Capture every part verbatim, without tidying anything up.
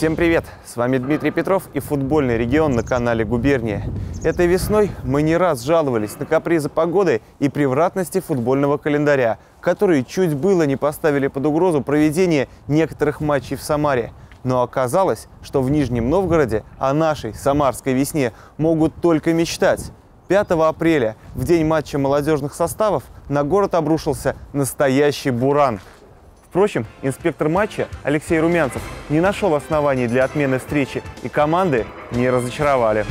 Всем привет! С вами Дмитрий Петров и футбольный регион на канале Губерния. Этой весной мы не раз жаловались на капризы погоды и превратности футбольного календаря, которые чуть было не поставили под угрозу проведение некоторых матчей в Самаре. Но оказалось, что в Нижнем Новгороде о нашей самарской весне могут только мечтать. пятого апреля, в день матча молодежных составов, на город обрушился настоящий буран. Впрочем, инспектор матча Алексей Румянцев не нашел оснований для отмены встречи, и команды не разочаровали.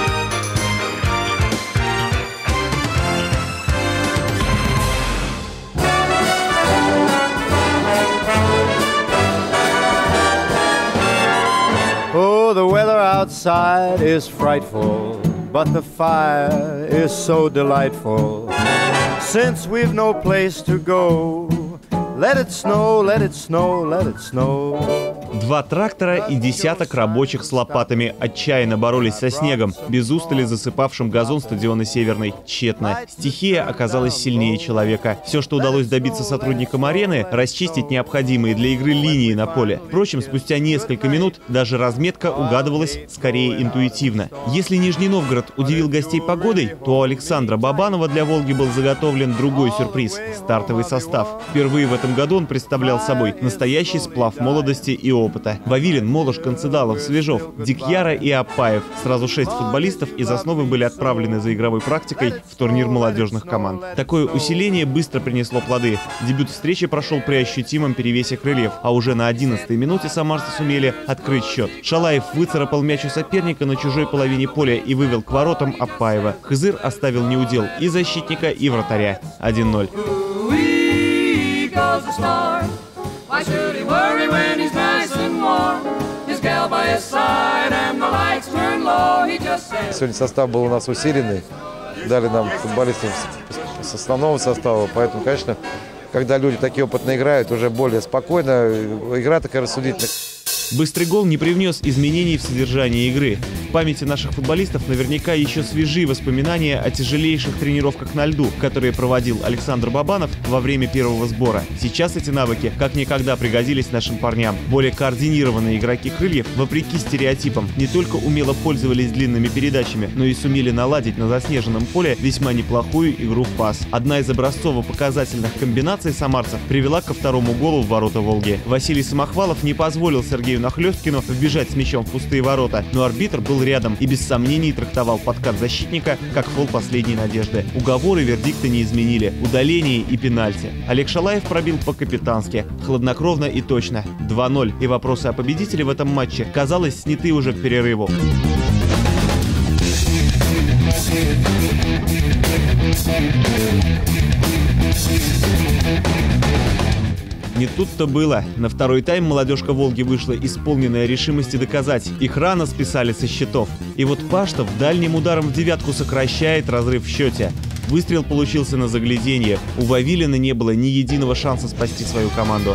Oh, the weather outside is frightful, but the fire is so delightful. Since we've no place to go, let it snow, let it snow, let it snow. Два трактора и десяток рабочих с лопатами отчаянно боролись со снегом, без устали засыпавшим газон стадиона Северный. Тщетно. Стихия оказалась сильнее человека. Все, что удалось добиться сотрудникам арены, расчистить необходимые для игры линии на поле. Впрочем, спустя несколько минут даже разметка угадывалась скорее интуитивно. Если Нижний Новгород удивил гостей погодой, то у Александра Бабанова для «Волги» был заготовлен другой сюрприз – стартовый состав. Впервые в этом году он представлял собой настоящий сплав молодости и опыта. Вавилин, Молош, Концедалов, Свежов, Дикьяра и Апаев. Сразу шесть футболистов из основы были отправлены за игровой практикой в турнир молодежных команд. Такое усиление быстро принесло плоды. Дебют встречи прошел при ощутимом перевесе крыльев, а уже на одиннадцатой минуте самарцы сумели открыть счет. Шалаев выцарапал мяч у соперника на чужой половине поля и вывел к воротам Апаева. Хызыр оставил неудел и защитника, и вратаря. один ноль. Why should he worry when he's nice and warm? His gal by his side and the lights turn low. He just said. Сегодня состав был у нас усиленный. Дали нам футболистов с основного состава. Поэтому, конечно, когда люди такие опытно играют, уже более спокойно. Игра такая рассудительная. Быстрый гол не привнес изменений в содержании игры. В памяти наших футболистов наверняка еще свежи воспоминания о тяжелейших тренировках на льду, которые проводил Александр Бабанов во время первого сбора. Сейчас эти навыки как никогда пригодились нашим парням. Более координированные игроки крыльев, вопреки стереотипам, не только умело пользовались длинными передачами, но и сумели наладить на заснеженном поле весьма неплохую игру в пас. Одна из образцово-показательных комбинаций самарцев привела ко второму голу в ворота «Волги». Василий Самохвалов не позволил Сергею Нахлёсткину вбежать с мячом в пустые ворота, но арбитр был рядом и без сомнений трактовал подкат защитника как фол последней надежды. Уговоры вердикта не изменили, удаление и пенальти. Олег Шалаев пробил по-капитански, хладнокровно и точно. два ноль, и вопросы о победителе в этом матче, казалось, сняты уже к перерыву. Не тут-то было. На второй тайм молодежка «Волги» вышла исполненная решимости доказать. Их рано списали со счетов. И вот Паштов дальним ударом в девятку сокращает разрыв в счете. Выстрел получился на загляденье. У Вавилина не было ни единого шанса спасти свою команду.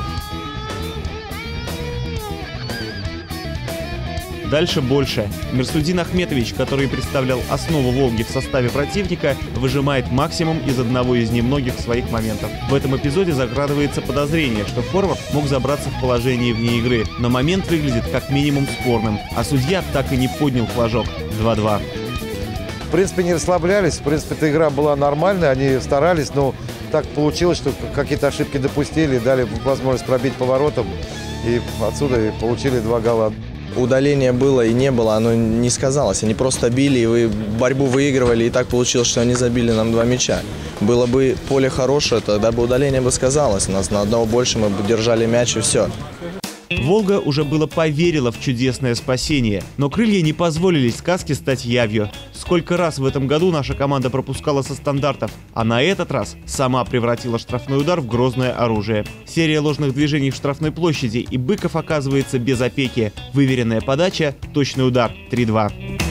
Дальше больше. Мирсудин Ахметович, который представлял основу «Волги» в составе противника, выжимает максимум из одного из немногих своих моментов. В этом эпизоде закрадывается подозрение, что форвард мог забраться в положение вне игры, но момент выглядит как минимум спорным, а судья так и не поднял флажок. два два. В принципе, не расслаблялись. В принципе, эта игра была нормальная, они старались, но так получилось, что какие-то ошибки допустили, дали возможность пробить поворотом, и отсюда и получили два гола. Удаление было и не было, оно не сказалось. Они просто били, и вы борьбу выигрывали, и так получилось, что они забили нам два мяча. Было бы поле хорошее, тогда бы удаление бы сказалось. У нас на одного больше, мы бы держали мяч, и все. «Волга» уже было поверила в чудесное спасение, но крылья не позволили сказке стать явью. Сколько раз в этом году наша команда пропускала со стандартов, а на этот раз сама превратила штрафной удар в грозное оружие. Серия ложных движений в штрафной площади, и Быков оказывается без опеки. Выверенная подача, точный удар. три два.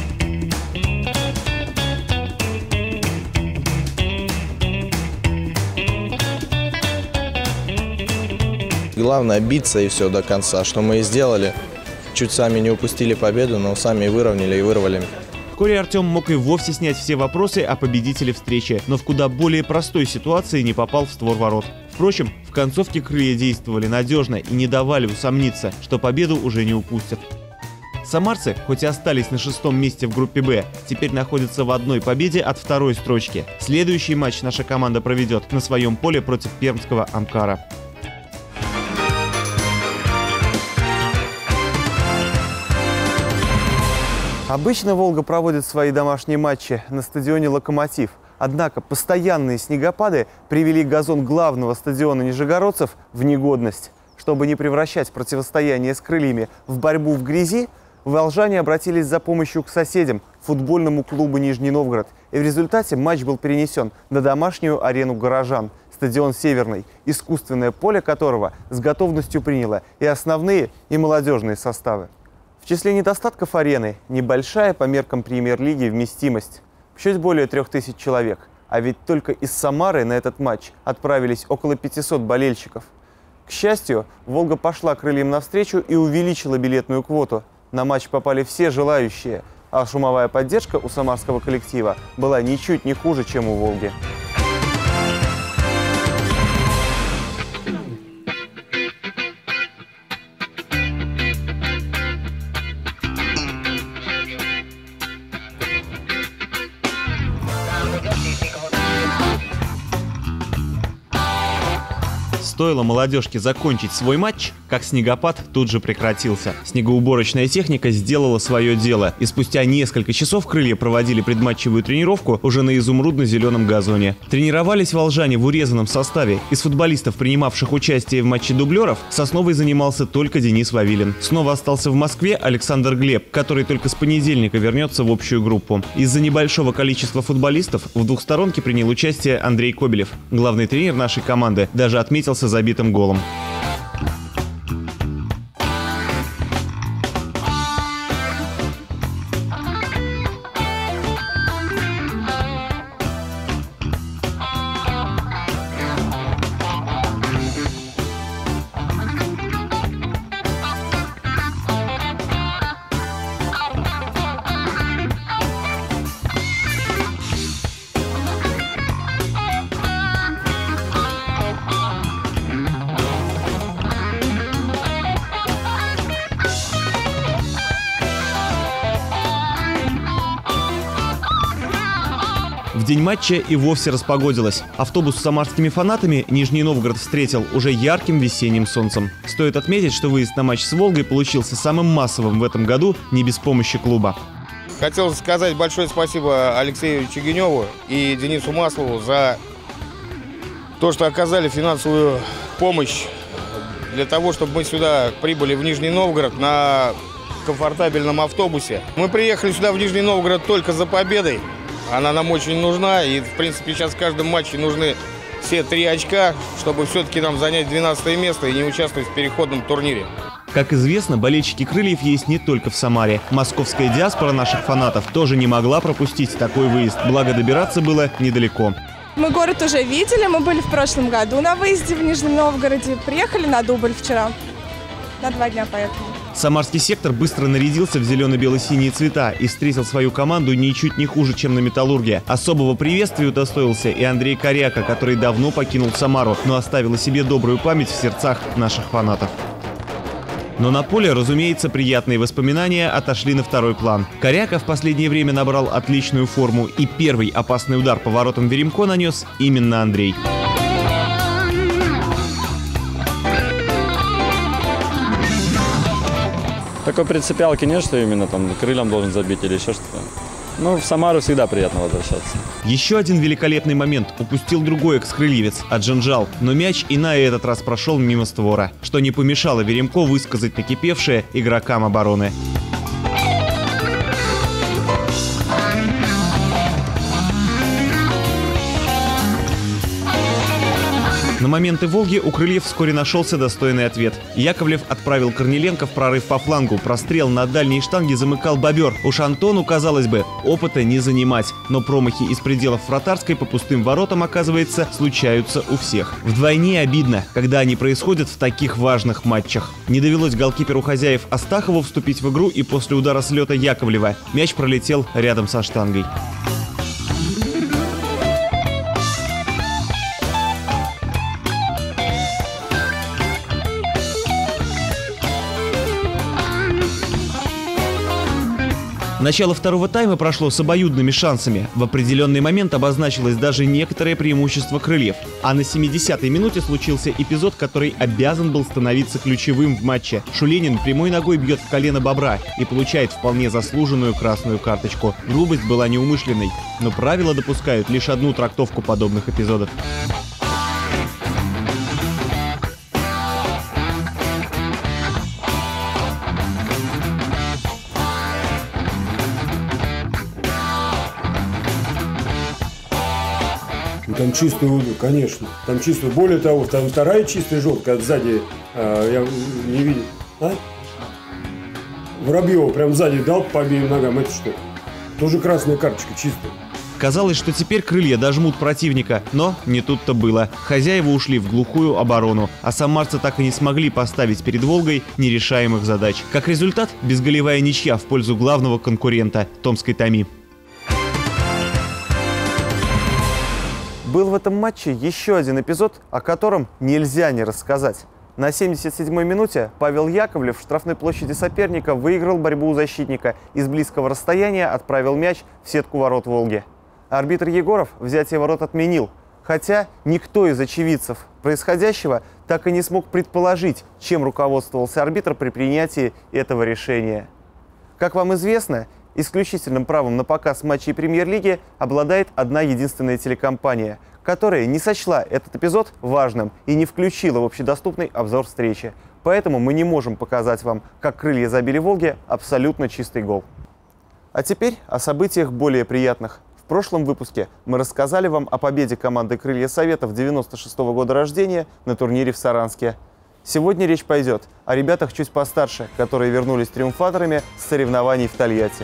Главное биться и все до конца, что мы и сделали. Чуть сами не упустили победу, но сами и выровняли, и вырвали. Вскоре Артем мог и вовсе снять все вопросы о победителе встречи, но в куда более простой ситуации не попал в створ ворот. Впрочем, в концовке крылья действовали надежно и не давали усомниться, что победу уже не упустят. Самарцы, хоть и остались на шестом месте в группе «Б», теперь находятся в одной победе от второй строчки. Следующий матч наша команда проведет на своем поле против пермского «Амкара». Обычно «Волга» проводит свои домашние матчи на стадионе «Локомотив». Однако постоянные снегопады привели газон главного стадиона нижегородцев в негодность. Чтобы не превращать противостояние с крыльями в борьбу в грязи, волжане обратились за помощью к соседям, футбольному клубу «Нижний Новгород». И в результате матч был перенесен на домашнюю арену горожан, стадион «Северный», искусственное поле которого с готовностью приняло и основные, и молодежные составы. В числе недостатков арены – небольшая по меркам премьер-лиги вместимость. Чуть более трех тысяч человек. А ведь только из Самары на этот матч отправились около пятисот болельщиков. К счастью, «Волга» пошла крыльям навстречу и увеличила билетную квоту. На матч попали все желающие, а шумовая поддержка у самарского коллектива была ничуть не хуже, чем у «Волги». Стоило молодежке закончить свой матч, как снегопад тут же прекратился. Снегоуборочная техника сделала свое дело, и спустя несколько часов крылья проводили предматчевую тренировку уже на изумрудно-зеленом газоне. Тренировались волжане в урезанном составе. Из футболистов, принимавших участие в матче дублеров, Сосновой занимался только Денис Вавилин. Снова остался в Москве Александр Глеб, который только с понедельника вернется в общую группу. Из-за небольшого количества футболистов в двухсторонке принял участие Андрей Кобелев. Главный тренер нашей команды даже отметился забитым голом. В день матча и вовсе распогодилось. Автобус с самарскими фанатами Нижний Новгород встретил уже ярким весенним солнцем. Стоит отметить, что выезд на матч с «Волгой» получился самым массовым в этом году не без помощи клуба. Хотел сказать большое спасибо Алексею Чигиневу и Денису Маслову за то, что оказали финансовую помощь для того, чтобы мы сюда прибыли в Нижний Новгород на комфортабельном автобусе. Мы приехали сюда в Нижний Новгород только за победой. Она нам очень нужна, и, в принципе, сейчас в каждом матче нужны все три очка, чтобы все-таки нам занять двенадцатое место и не участвовать в переходном турнире. Как известно, болельщики «Крыльев» есть не только в Самаре. Московская диаспора наших фанатов тоже не могла пропустить такой выезд, благо добираться было недалеко. Мы город уже видели, мы были в прошлом году на выезде в Нижнем Новгороде, приехали на дубль вчера, на два дня поехали. Самарский сектор быстро нарядился в зелено-бело-синие цвета и встретил свою команду ничуть не хуже, чем на «Металлурге». Особого приветствия удостоился и Андрей Коряка, который давно покинул Самару, но оставил о себе добрую память в сердцах наших фанатов. Но на поле, разумеется, приятные воспоминания отошли на второй план. Коряка в последнее время набрал отличную форму, и первый опасный удар по воротам Веремко нанес именно Андрей. Такой принципиалки нет, что именно там крыльям должен забить или еще что-то. Ну, в Самару всегда приятно возвращаться. Еще один великолепный момент упустил другой экс-крыльевец – Аджинджал. Но мяч и на этот раз прошел мимо створа, что не помешало Веремко высказать накипевшее игрокам обороны. На моменты «Волги» у крыльев вскоре нашелся достойный ответ. Яковлев отправил Корниленко в прорыв по флангу. Прострел на дальней штанге замыкал Бобер. Уж Антону, казалось бы, опыта не занимать. Но промахи из пределов вратарской по пустым воротам, оказывается, случаются у всех. Вдвойне обидно, когда они происходят в таких важных матчах. Не довелось голкиперу хозяев Астахову вступить в игру, и после удара с лета Яковлева мяч пролетел рядом со штангой. Начало второго тайма прошло с обоюдными шансами. В определенный момент обозначилось даже некоторое преимущество крыльев. А на семидесятой минуте случился эпизод, который обязан был становиться ключевым в матче. Шуленин прямой ногой бьет в колено Бобра и получает вполне заслуженную красную карточку. Грубость была неумышленной, но правила допускают лишь одну трактовку подобных эпизодов. Там чистую, конечно, там чистую. Более того, там вторая чистая желтая, сзади, а, я не видел. А? Воробьева прям сзади дал по обеим ногам, это что? Тоже красная карточка чистая. Казалось, что теперь крылья дожмут противника, но не тут-то было. Хозяева ушли в глухую оборону, а самарцы так и не смогли поставить перед «Волгой» нерешаемых задач. Как результат, безголевая ничья в пользу главного конкурента – томской «Томи». Был в этом матче еще один эпизод, о котором нельзя не рассказать. На семьдесят седьмой минуте Павел Яковлев в штрафной площади соперника выиграл борьбу у защитника и с близкого расстояния отправил мяч в сетку ворот «Волги». Арбитр Егоров взятие ворот отменил, хотя никто из очевидцев происходящего так и не смог предположить, чем руководствовался арбитр при принятии этого решения. Как вам известно, исключительным правом на показ матчей премьер-лиги обладает одна единственная телекомпания, которая не сочла этот эпизод важным и не включила в общедоступный обзор встречи. Поэтому мы не можем показать вам, как крылья забили «Волге» абсолютно чистый гол. А теперь о событиях более приятных. В прошлом выпуске мы рассказали вам о победе команды «Крылья Советов» девяносто шестого года рождения на турнире в Саранске. Сегодня речь пойдет о ребятах чуть постарше, которые вернулись триумфаторами с соревнований в Тольятти.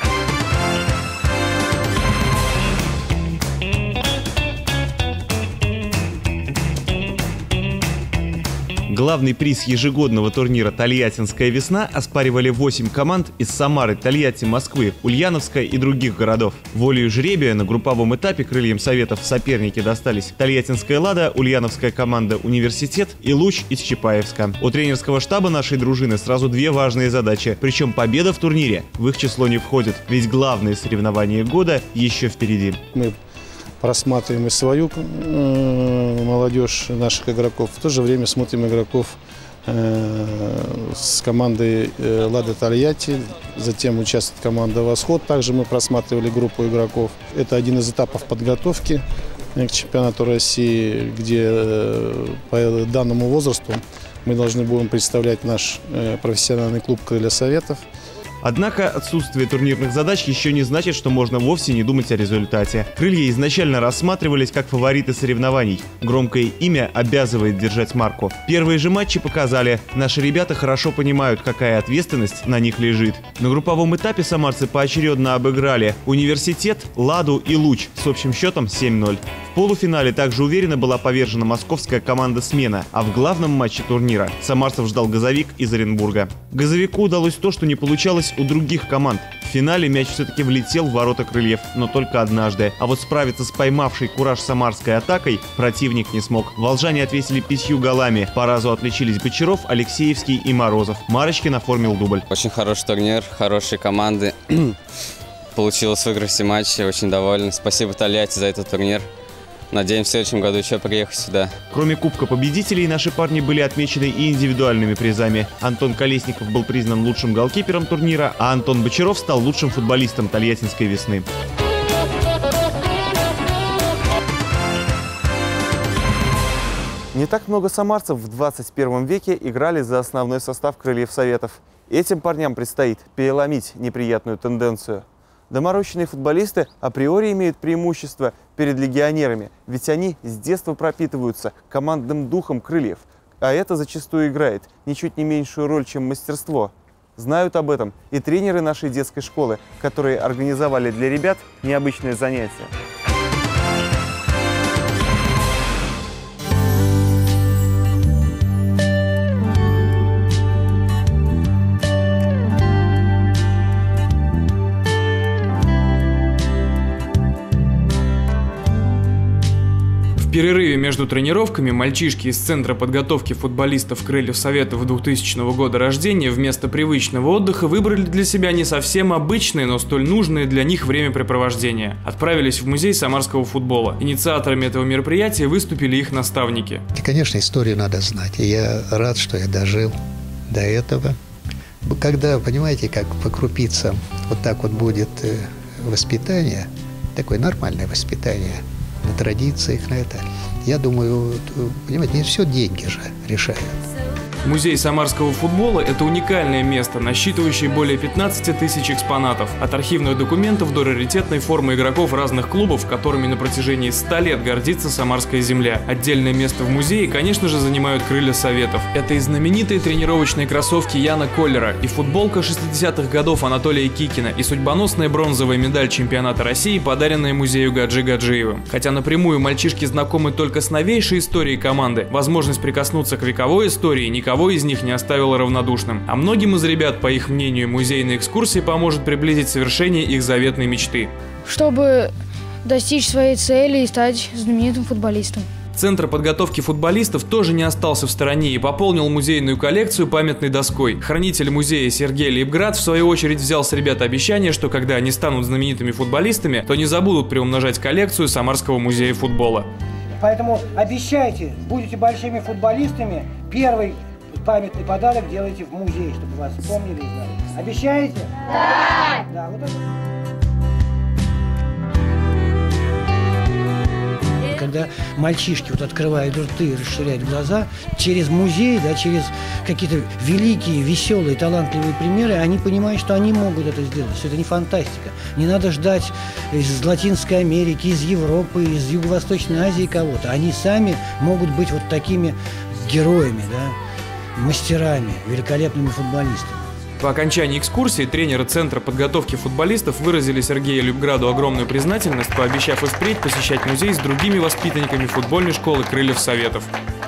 Главный приз ежегодного турнира «Тольяттинская весна» оспаривали восемь команд из Самары, Тольятти, Москвы, Ульяновска и других городов. Волею жребия на групповом этапе крыльям Советов в соперники достались Тольяттинская «Лада», ульяновская команда «Университет» и «Луч» из Чапаевска. У тренерского штаба нашей дружины сразу две важные задачи, причем победа в турнире в их число не входит, ведь главные соревнования года еще впереди. Мы просматриваем и свою э, молодежь, наших игроков. В то же время смотрим игроков э, с командой э, «Лада Тольятти». Затем участвует команда «Восход». Также мы просматривали группу игроков. Это один из этапов подготовки э, к чемпионату России, где э, по данному возрасту мы должны будем представлять наш э, профессиональный клуб «Крылья Советов». Однако отсутствие турнирных задач еще не значит, что можно вовсе не думать о результате. Крылья изначально рассматривались как фавориты соревнований. Громкое имя обязывает держать марку. Первые же матчи показали, наши ребята хорошо понимают, какая ответственность на них лежит. На групповом этапе самарцы поочередно обыграли «Университет», «Ладу» и «Луч» с общим счетом семь ноль. В полуфинале также уверенно была повержена московская команда «Смена», а в главном матче турнира самарцев ждал «Газовик» из Оренбурга. «Газовику» удалось то, что не получалось у других команд. В финале мяч все-таки влетел в ворота крыльев, но только однажды. А вот справиться с поймавшей кураж самарской атакой противник не смог. Волжане ответили пятью голами. По разу отличились Бочаров, Алексеевский и Морозов. Марочкин оформил дубль. Очень хороший турнир, хорошие команды. Получилось выиграть все матчи, очень доволен. Спасибо Тольятти за этот турнир. Надеемся, в следующем году еще приехать сюда. Кроме Кубка победителей, наши парни были отмечены и индивидуальными призами. Антон Колесников был признан лучшим голкипером турнира, а Антон Бочаров стал лучшим футболистом Тольяттинской весны. Не так много самарцев в двадцать первом веке играли за основной состав крыльев Советов. Этим парням предстоит переломить неприятную тенденцию. Доморощенные футболисты априори имеют преимущество перед легионерами, ведь они с детства пропитываются командным духом крыльев, а это зачастую играет ничуть не меньшую роль, чем мастерство. Знают об этом и тренеры нашей детской школы, которые организовали для ребят необычное занятие. В перерыве между тренировками мальчишки из Центра подготовки футболистов «Крыльев Советов» двухтысячного года рождения вместо привычного отдыха выбрали для себя не совсем обычные, но столь нужные для них времяпрепровождения. Отправились в музей самарского футбола. Инициаторами этого мероприятия выступили их наставники. И, конечно, историю надо знать. И я рад, что я дожил до этого. Когда, понимаете, как по крупицам вот так вот будет воспитание, такое нормальное воспитание, на традициях, на это, я думаю, понимаете, не все деньги же решают. Музей самарского футбола – это уникальное место, насчитывающее более пятнадцати тысяч экспонатов. От архивных документов до раритетной формы игроков разных клубов, которыми на протяжении ста лет гордится самарская земля. Отдельное место в музее, конечно же, занимают «Крылья Советов». Это и знаменитые тренировочные кроссовки Яна Коллера, и футболка шестидесятых годов Анатолия Кикина, и судьбоносная бронзовая медаль чемпионата России, подаренная музею Гаджи Гаджиевым. Хотя напрямую мальчишки знакомы только с новейшей историей команды, возможность прикоснуться к вековой истории никого Никого из них не оставило равнодушным. А многим из ребят, по их мнению, музейная экскурсия поможет приблизить совершение их заветной мечты. Чтобы достичь своей цели и стать знаменитым футболистом. Центр подготовки футболистов тоже не остался в стороне и пополнил музейную коллекцию памятной доской. Хранитель музея Сергей Лейбград в свою очередь взял с ребят обещание, что когда они станут знаменитыми футболистами, то не забудут приумножать коллекцию Самарского музея футбола. Поэтому обещайте, будете большими футболистами, первый памятный подарок делайте в музее, чтобы вас помнили и знали. Обещаете? Да! Да, вот это. Когда мальчишки вот открывают рты и расширяют глаза, через музей, да, через какие-то великие, веселые, талантливые примеры, они понимают, что они могут это сделать, что это не фантастика. Не надо ждать из Латинской Америки, из Европы, из Юго-Восточной Азии кого-то. Они сами могут быть вот такими героями, да, мастерами, великолепными футболистами. По окончании экскурсии тренеры Центра подготовки футболистов выразили Сергею Лейбграду огромную признательность, пообещав и впредь посещать музей с другими воспитанниками футбольной школы «Крыльев Советов».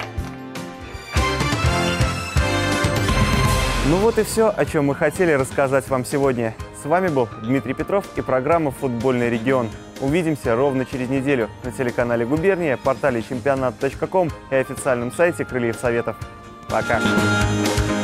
Ну вот и все, о чем мы хотели рассказать вам сегодня. С вами был Дмитрий Петров и программа «Футбольный регион». Увидимся ровно через неделю на телеканале «Губерния», портале чемпионат точка ком и официальном сайте «Крыльев Советов». Пока!